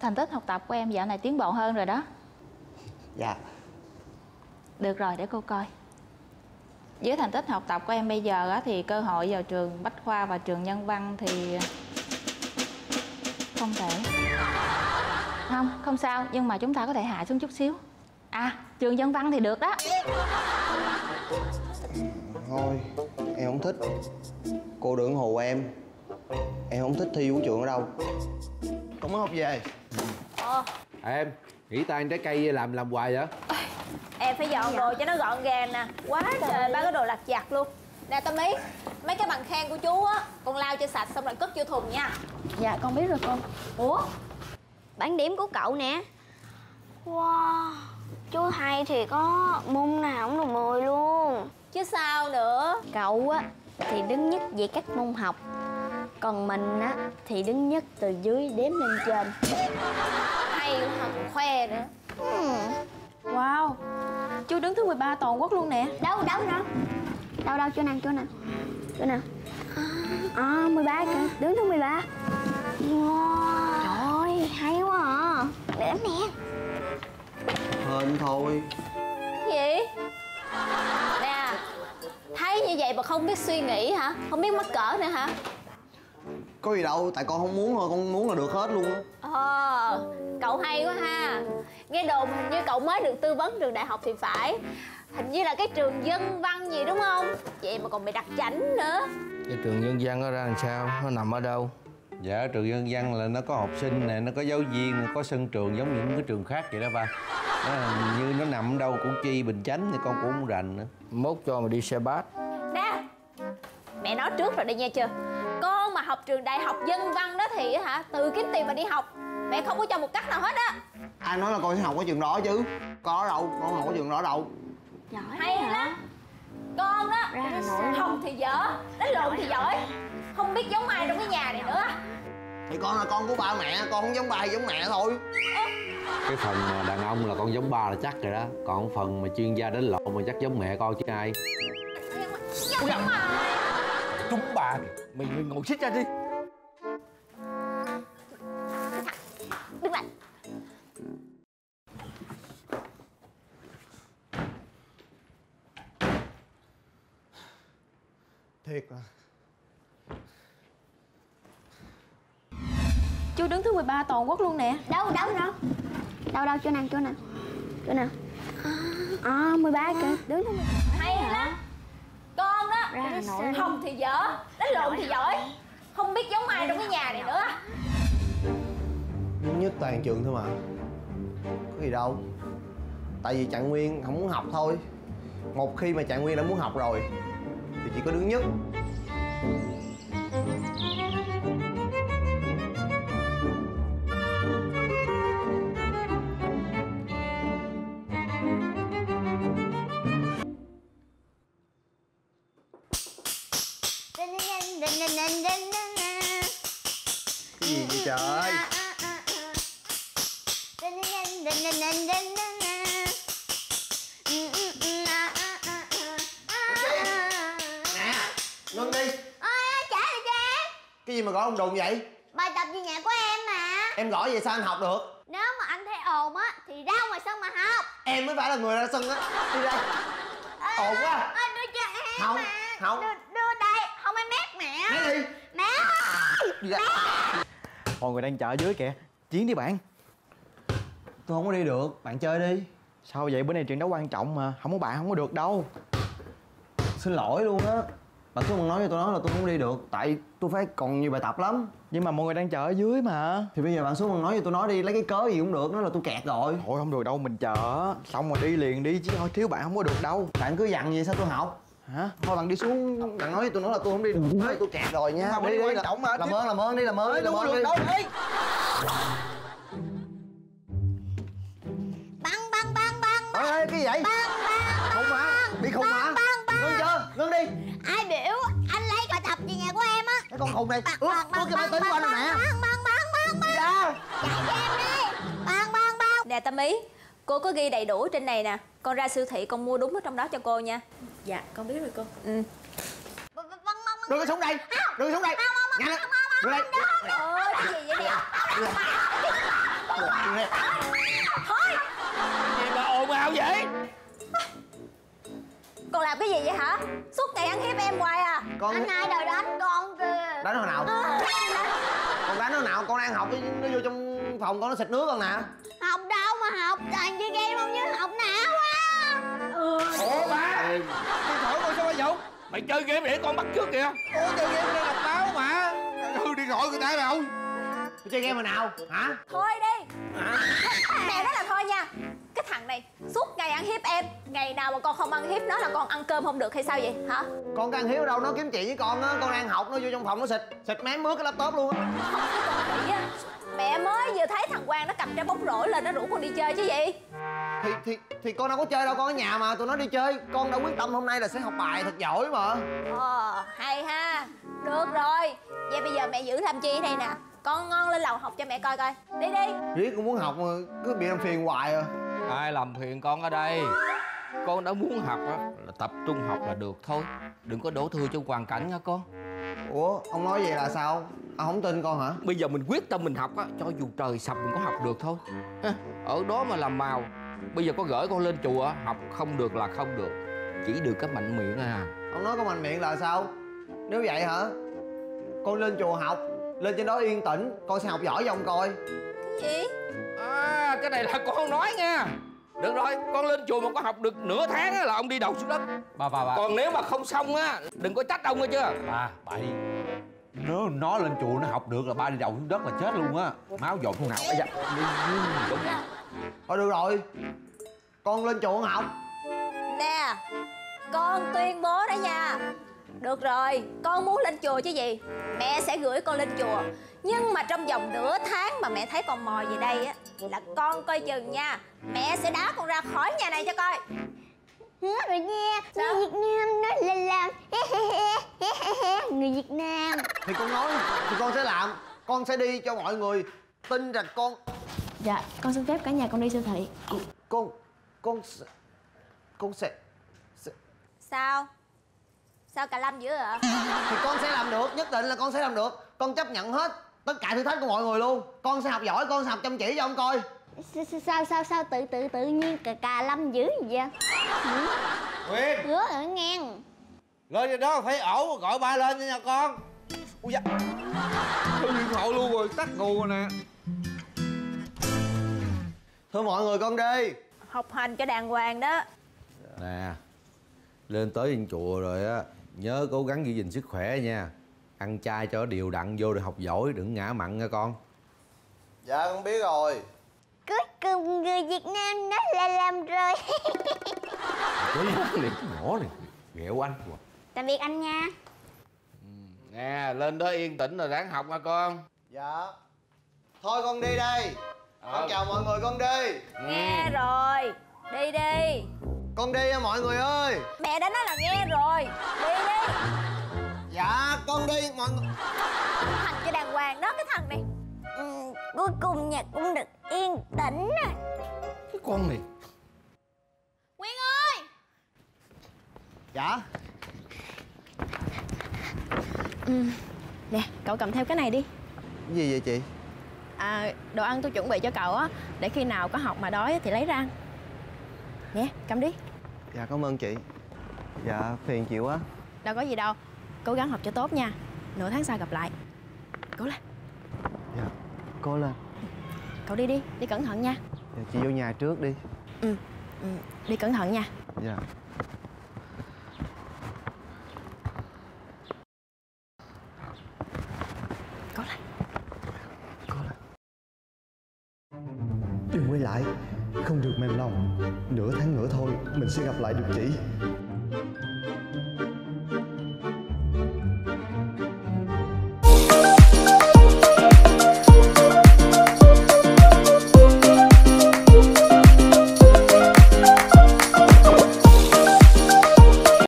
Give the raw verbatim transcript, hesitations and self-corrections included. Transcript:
thành tích học tập của em dạo này tiến bộ hơn rồi đó. Dạ. Được rồi, để cô coi. Với thành tích học tập của em bây giờ á, thì cơ hội vào trường Bách Khoa và trường Nhân Văn thì không thể. Không, không sao, nhưng mà chúng ta có thể hạ xuống chút xíu. À, trường Nhân Văn thì được đó. Thôi, em không thích. Cô đừng hù em. Em không thích thi vũ trường ở đâu. Con mới học về. Ờ. À, em nghỉ tay trái cây làm làm hoài vậy? Em phải dọn đồ cho nó gọn gàng nè. Quá trời ba cái đồ lặt vặt luôn. Nè Tâm Ý, mấy cái bằng khen của chú á, con lau cho sạch xong rồi cất vô thùng nha. Dạ con biết rồi cô. Ủa? Bảng điểm của cậu nè. Wow, chú hay thì có môn nào cũng được mười luôn. Chứ sao nữa. Cậu á thì đứng nhất về các môn học, còn mình á thì đứng nhất từ dưới đếm lên trên. Hay quá còn khoe nữa. Hmm. Wow, chú đứng thứ mười ba toàn quốc luôn nè. Đâu, đâu, đâu Đâu, đâu, chỗ nào, chỗ nào Chỗ nào À, mười ba kìa, đứng thứ mười ba. Wow. Trời ơi, hay quá à. Để nè. Hên thôi. Cái gì? Nè, thấy như vậy mà không biết suy nghĩ hả? Không biết mắc cỡ nữa hả? Có gì đâu, tại con không muốn thôi, con muốn là được hết luôn á. Ờ, cậu hay quá ha. Nghe đồn hình như cậu mới được tư vấn trường đại học thì phải. Hình như là cái trường Dân Văn gì đúng không? Vậy mà còn bị đặt chảnh nữa. Cái trường Nhân Văn nó ra làm sao? Nó nằm ở đâu? Dạ, trường Nhân Văn là nó có học sinh nè, nó có giáo viên, nó có sân trường giống những cái trường khác vậy đó ba. Nó như nó nằm đâu Củ Chi, Bình Chánh thì con cũng không rành nữa. Mốt cho mà đi xe bát. Nè, mẹ nói trước rồi đây nghe chưa? Con mà học trường đại học Dân Văn đó thì hả, tự kiếm tiền mà đi học. Mẹ không có cho một cách nào hết á. Ai nói là con sẽ học ở trường đó chứ? Có đâu, con học ở trường đó đâu. Giỏi Hay lắm. Con đó, học thì dở, đánh lộn thì giỏi. Không biết giống ai trong cái nhà này nữa. Thì con là con của ba mẹ, con không giống ba thì giống mẹ thôi. Cái phần mà đàn ông là con giống ba là chắc rồi đó. Còn phần mà chuyên gia đánh lộn mà chắc giống mẹ con chứ ai. Giống mà. Trúng bà kìa. Mày, mày ngồi xích ra đi. Đứng lại. Thiệt là Chú đứng thứ mười ba toàn quốc luôn nè. Đâu, đâu, đâu Đâu, đâu, chỗ nào, chỗ nào Chỗ nào À, mười ba kìa, đứng thứ mười ba. Hay lắm. Con đó, học thì dở, đánh lộn thì giỏi. Không biết giống ai trong cái nhà này nữa. duy nhất toàn trường thôi mà. Có gì đâu. Tại vì Trạng Nguyên không muốn học thôi. Một khi mà Trạng Nguyên đã muốn học rồi thì chỉ có đứng nhất. Cái gì vậy trời? Nè, ngưng đi. Ôi, trả lại cho em. Cái gì mà gõ ông đùng vậy? Bài tập về nhà của em mà. Em gõ vậy sao anh học được? Nếu mà anh thấy ồn á thì ra ngoài sân mà học. Em mới phải là người ra sân á. Đi đây. Ồn quá. Ơ, đưa cho em. Không, mà. không. Đưa, đưa đây, không em mét mẹ. Nói đi. Mẹ ơi. Đi ra. Mọi người đang chờ ở dưới kìa. Chiến đi bạn. Tôi không có đi được, bạn chơi đi. Sao vậy, bữa nay chuyện đó quan trọng mà. Không có bạn không có được đâu. Xin lỗi luôn á. Bạn cứ nói cho tôi nói là tôi không đi được. Tại tôi phải còn nhiều bài tập lắm. Nhưng mà mọi người đang chờ ở dưới mà. Thì bây giờ bạn xuống bạn nói cho tôi nói đi. Lấy cái cớ gì cũng được, nói là tôi kẹt rồi. Thôi không được đâu, mình chờ. Xong rồi đi liền đi chứ thôi thiếu bạn không có được đâu. Bạn cứ dặn gì sao tôi học. Hả? Thôi bạn đi xuống, bạn nói cho tôi nói là tôi không đi được. Nói tôi kẹt rồi nha. Mà Đi đi, quan làm, trọng mà. làm ơn, làm ơn đi, làm ơn đi, làm ơn đi. Băng băng băng băng. Ê, ê, cái gì vậy? Băng băng. Không hả? Bị khùng hả? Băng băng. Ngưng chưa? Ngưng đi. Ai biểu anh lấy bài tập về nhà của em á. Cái con khùng này. Ướt, ướt cái máy tính của anh rồi nè. Băng băng băng băng. Đi ra. Chạy cho em đi. Băng băng băng. Nè Tâm Ý, cô có ghi đầy đủ ở trên này nè. Con ra siêu thị con mua đúng ở trong đó cho cô nha. Dạ con biết rồi cô. Ừ. Đưa cái súng đây. Đưa cái súng đây. Nhanh lên. Đưa đây. Ôi, cái gì vậy nè? Thôi. Gì mà ồn ào vậy? Con làm cái gì vậy hả? Suốt ngày ăn hiếp em hoài à? Con Anh hai đòi đánh con kìa. đánh hồi nào? Con đánh hồi nào? Con đang học nó vô trong phòng con nó xịt nước con nè. Học đâu mà học, toàn chơi game không chứ học não quá. Ừ. Ủa ba, điện thoại con sao ba Dũng? Mày chơi game để con bắt trước kìa. Ủa chơi game đây đọc báo mà. Hư điện thoại người ta đâu. Mày chơi game hồi nào? Hả? Thôi đi. Hả? Mẹ nói là thôi nha. Cái thằng này suốt ngày ăn hiếp em. Ngày nào mà con không ăn hiếp nó là con ăn cơm không được hay sao vậy hả? Con can hiếu đâu, nó kiếm chuyện với con á. Con đang học nó vô trong phòng nó xịt xịt mém mướt cái laptop luôn á. Chị á, mẹ mới vừa thấy thằng Quang nó cầm trái bóng rổ lên nó rủ con đi chơi chứ gì. Thì thì thì con đâu có chơi đâu, con ở nhà mà tụi nó đi chơi. Con đã quyết tâm hôm nay là sẽ học bài thật giỏi mà. Ờ, hay ha. Được rồi. Vậy bây giờ mẹ giữ làm chi đây nè. Con ngon lên lầu học cho mẹ coi coi. Đi đi. Riết con muốn học mà cứ bị làm phiền hoài à. Ai làm phiền con ở đây? Con đã muốn học á là tập trung học là được thôi. Đừng có đổ thừa cho hoàn cảnh nha con. Ủa ông nói vậy là sao? Ông không tin con hả? Bây giờ mình quyết tâm mình học á, cho dù trời sập mình có học được thôi. Ha, ở đó mà làm màu. Bây giờ có gửi con lên chùa học không được là không được. Chỉ được cái mạnh miệng à. Ông nói con mạnh miệng là sao? Nếu vậy hả? Con lên chùa học, lên trên đó yên tĩnh, con sẽ học giỏi cho ông coi. Cái gì? À, cái này là con nói nha. Được rồi, con lên chùa mà có học được nửa tháng á là ông đi đầu xuống đất. Bà bà bà Còn nếu mà không xong á, đừng có trách ông nghe chưa. Bà, bà đi. Nếu nó lên chùa nó học được là ba đi đầu xuống đất là chết luôn á. Máu dột không nào. Dạ. Thôi được rồi, con lên chùa học. Nè, con tuyên bố đó nha. Được rồi, con muốn lên chùa chứ gì. Mẹ sẽ gửi con lên chùa. Nhưng mà trong vòng nửa tháng mà mẹ thấy con mò về đây á là con coi chừng nha. Mẹ sẽ đá con ra khỏi nhà này cho coi. Hết rồi nha. Sao? Người Việt Nam nói là làm. Người Việt Nam. Thì con nói thì con sẽ làm. Con sẽ đi cho mọi người tin rằng con. Dạ, con xin phép cả nhà con đi siêu thị. Con Con sẽ Con sẽ, sẽ... Sao? Sao cà lâm dữ ạ? Thì con sẽ làm được, nhất định là con sẽ làm được. Con chấp nhận hết tất cả thử thách của mọi người luôn. Con sẽ học giỏi, con sẽ học chăm chỉ cho ông coi. Sao sao sao tự tự tự nhiên cà cà lâm dữ vậy? Nguyên, Hứa ở ngang. lên trên đó phải ổ gọi ba lên nha con. Ui da, hư điện thoại luôn rồi, tắt nguồn rồi nè. Thưa mọi người, con đi. Học hành cho đàng hoàng đó. Nè, lên tới trên chùa rồi á, nhớ cố gắng giữ gìn sức khỏe nha. Ăn chay cho đều đặn vô để học giỏi, đừng ngã mặn nha con. Dạ con biết rồi. Cuối cùng người Việt Nam nói là làm rồi. Cái liền nhỏ này, ghẹo anh. Tạm biệt anh nha. Nè, lên đó yên tĩnh rồi ráng học nha con. Dạ. Thôi con đi đây. Con chào mọi người, con đi. Nghe rồi. Đi đi. Con đi nha mọi người ơi. Mẹ đã nói là nghe rồi. Đi đi. Dạ con đi mọi người. Hành cho đàng hoàng đó cái thằng này. Ừ, cuối cùng nhà cũng được yên tĩnh rồi. Cái con này. Nguyên ơi. Dạ. Ừ. Nè, cậu cầm theo cái này đi. Cái gì vậy chị? À, đồ ăn tôi chuẩn bị cho cậu á. Để khi nào có học mà đói thì lấy ra ăn. Nè, cầm đi. Dạ cảm ơn chị. Dạ phiền chị quá. Đâu có gì đâu. Cố gắng học cho tốt nha. Nửa tháng sau gặp lại. Cố lên. Dạ cố lên. Cậu đi đi, đi cẩn thận nha. Dạ, chị vô nhà trước đi. Ừ, ừ. Đi cẩn thận nha. Dạ. Cố lên. Cố lên. Đừng quay lại. Không được mềm lòng. Nửa tháng nữa thôi mình sẽ gặp lại được chị.